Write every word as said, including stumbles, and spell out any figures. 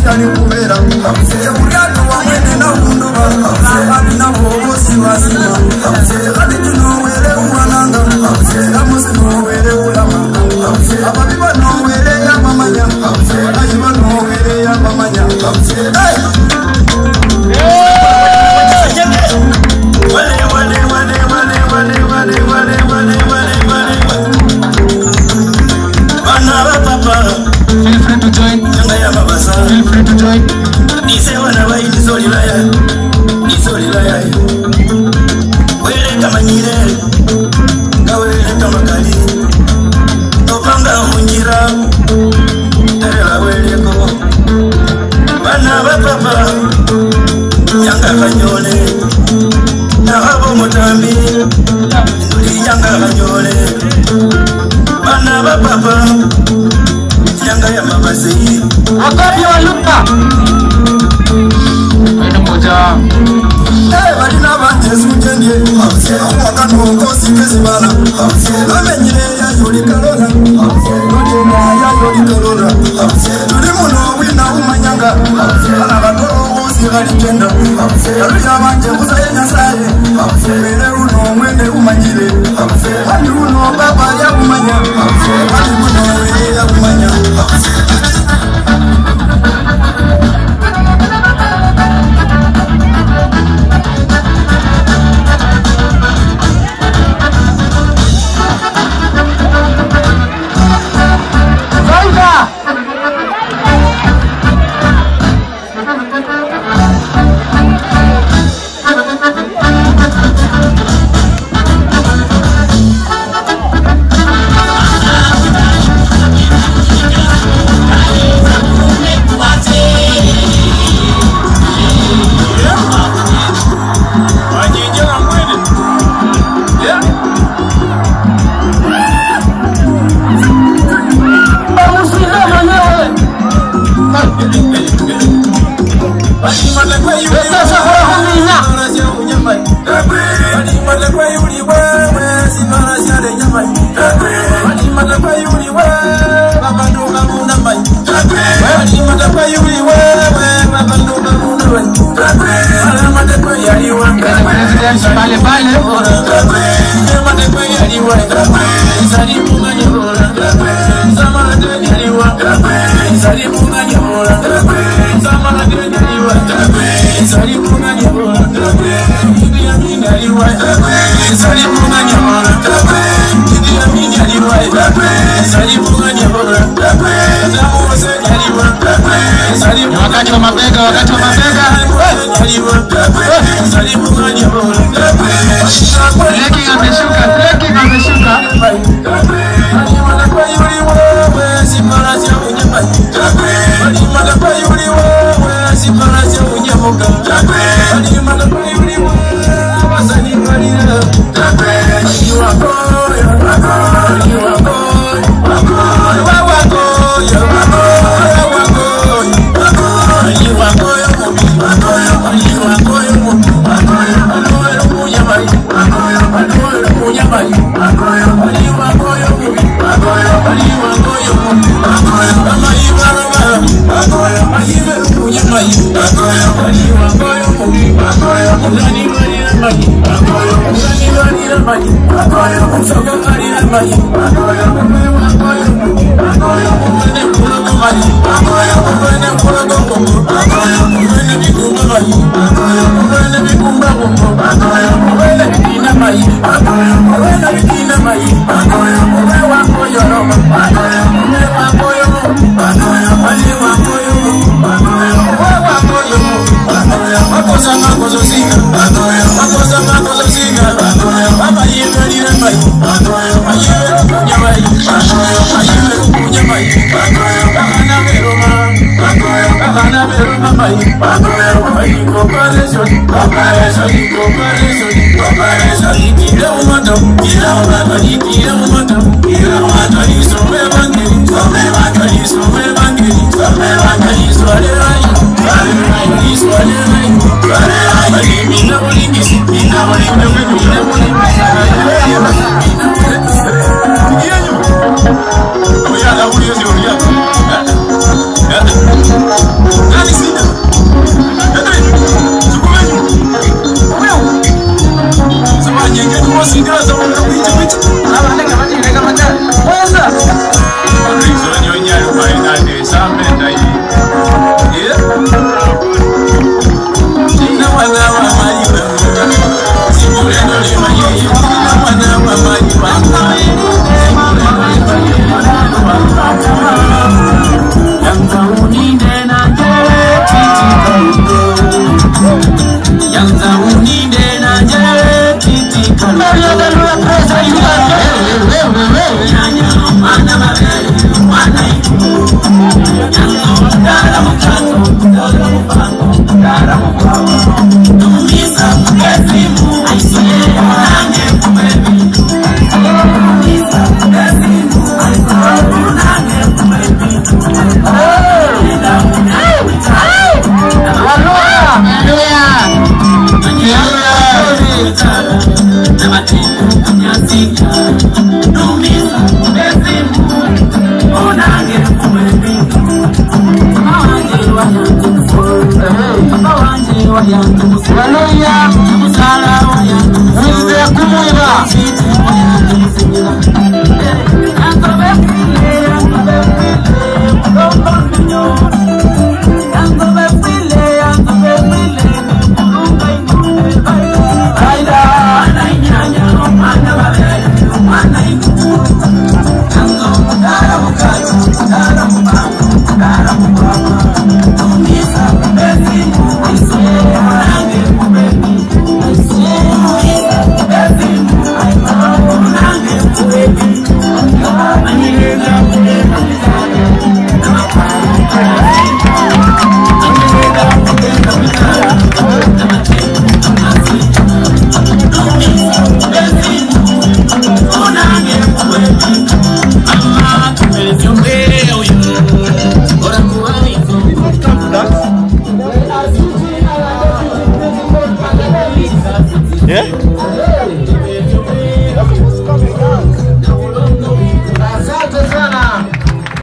Tani kubera Uriatu wa mwene na unduba Nabani na bogosi wa sima Kati tunowele uwananga Namusi nowele ulamanga Ababiba nowele ya mamanya Ayiba nowele ya mamanya Hey! Wale wale wale wale wale wale wale wale wale wale Banaba papa Feel free to join. Feel free to join. Nise wana wa izoli la ya Izoli la ya Wele kama nyire Nga wele kama kali Topanga munjira Terela wele ko Bana bapapa Yanga kanyole Nahabo mutambi Nduli yanga kanyole Bana bapapa Yanga ya mabasi Wakati wa luka Wena moja Eh, barina banje sujendye Wakano kosi kesi bala Namenyile ya yori kalona Nodema ya yori kalona Tuli muno wina umanyanga Ana batoro kosi galikenda Yaruja banje kusa yenya saye Mele uno mwene umanyile Wani uno baba ya umanya Wani uno we ya umanya Vale, vale. Wakati wa mabega, wakati wa mabega. Fleking ameshuka, fleking ameshuka. Yeah. Eh?